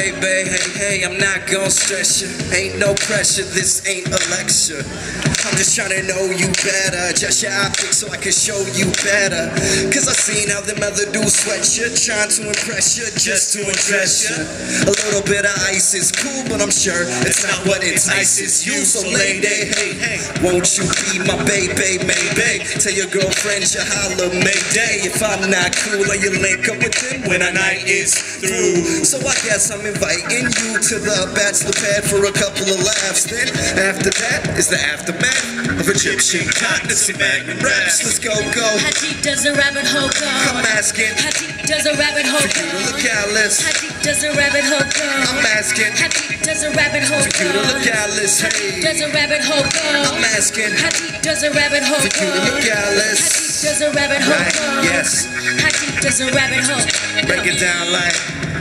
Hey, hey, I'm not gon' stress you. Ain't no pressure, this ain't a lecture. I'm just trying to know you better. Adjust your optics so I can show you better. Cause I seen how them other dudes sweat you, trying to impress you, just to impress you. A little bit of ice is cool, but I'm sure it's not what entices you. So lady, hey, won't you be my baby, maybe? Tell your girlfriend you holla Mayday. If I'm not cool, or you link up with him when our night is through. So I guess I'm inviting you to the bachelor pad for a couple of laughs. Then after that is the aftermath of Egyptian continence and magnum raps. Let's go. How deep does a rabbit hole go? I'm asking. How deep does a rabbit hole go? For you to look Alice. How deep does a rabbit hole go? I'm asking. How deep does a rabbit hole go? For you to look Alice. How deep does a rabbit hole go? I'm asking. How deep does a rabbit hole go? For you to look Alice. How deep does a rabbit hole go? Yes. How deep does a rabbit hole? Break it down like.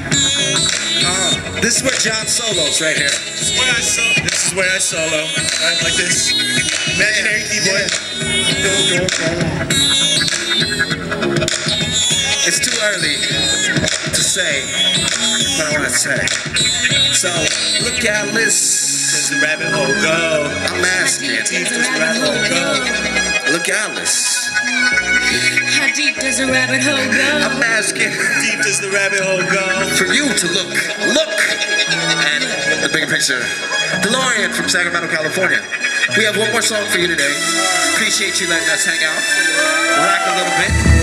This is where John solos right here. This is where I solo. Right, like this. Imaginary keyboard. It's too early to say what I want to say. So, look Alice. Does the rabbit hole go? I'm asking. How deep does the rabbit hole go? Look Alice. How deep does a rabbit hole go? I'm asking. How deep does the rabbit hole go? For you to look, and the bigger picture. Delorean from Sacramento, California. We have one more song for you today. Appreciate you letting us hang out, rock a little bit.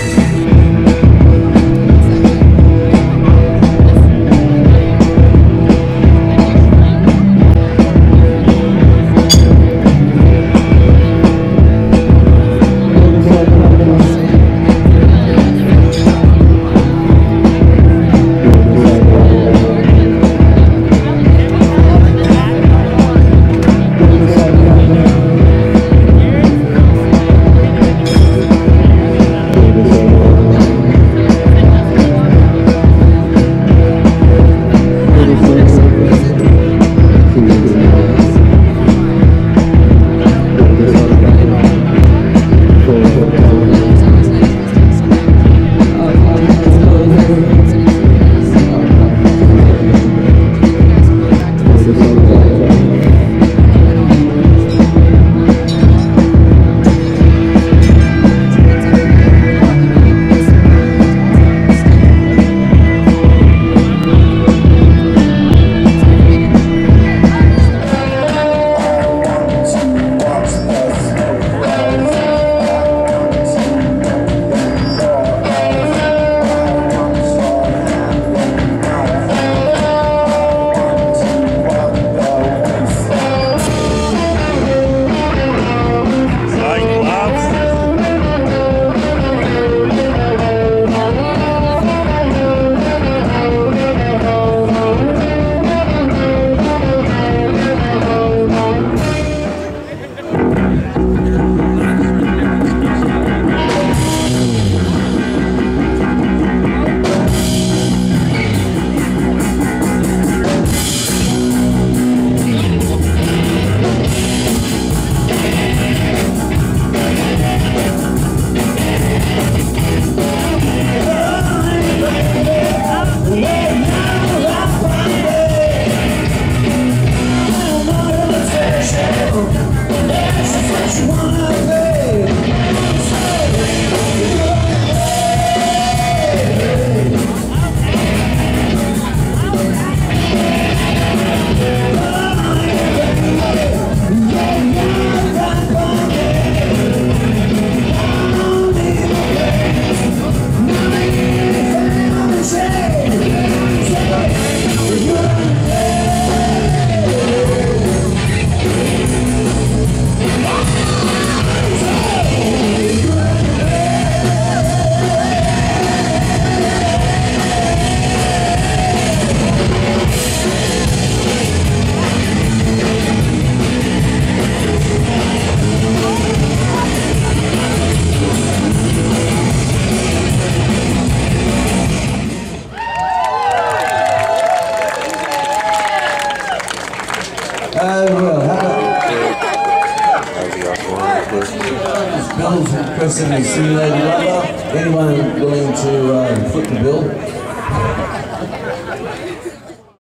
Bill's requesting a simulated rubber. Anyone willing to foot the bill?